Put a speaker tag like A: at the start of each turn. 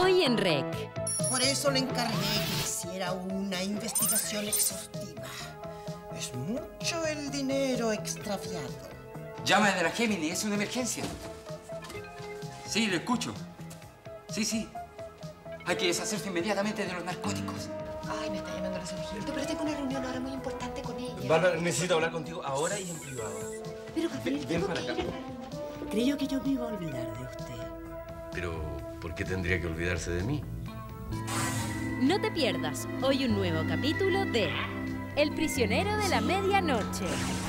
A: Hoy en REC.
B: Por eso le encargué que hiciera una investigación exhaustiva. Es mucho el dinero extraviado.
C: Llama de la Gemini, es una emergencia. Sí, lo escucho. Sí. Hay que deshacerse inmediatamente de los narcóticos.
D: Ay, me está llamando la Sargento, pero tengo una reunión ahora muy importante con ella.
E: Bárbara, necesito hablar contigo ahora y en privado.
D: Pero, Gabriel,
E: Ven para acá.
B: Creyó que yo me iba a olvidar de usted.
E: Pero, ¿por qué tendría que olvidarse de mí?
A: No te pierdas hoy un nuevo capítulo de El prisionero de la medianoche.